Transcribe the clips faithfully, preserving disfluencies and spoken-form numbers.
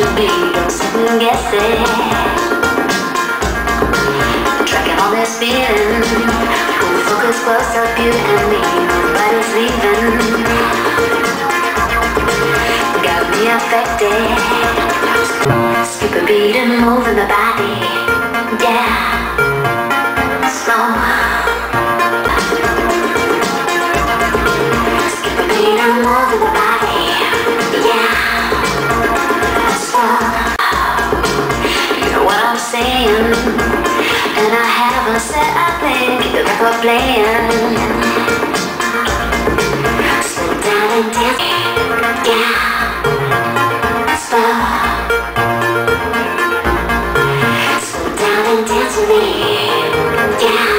Second guessing, tracking all this feeling. Full focus, close up, you and me. Nobody's leaving. Got me affected. Skip a beat and moving the body. Yeah, slow. Skip a beat and moving the body. Yeah, slow. I'm saying, and I haven't said a thing. Keep the record playing. Slow down and dance, yeah. Slow, slow down and dance with me, yeah.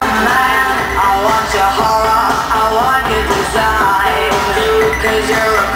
Cause you're a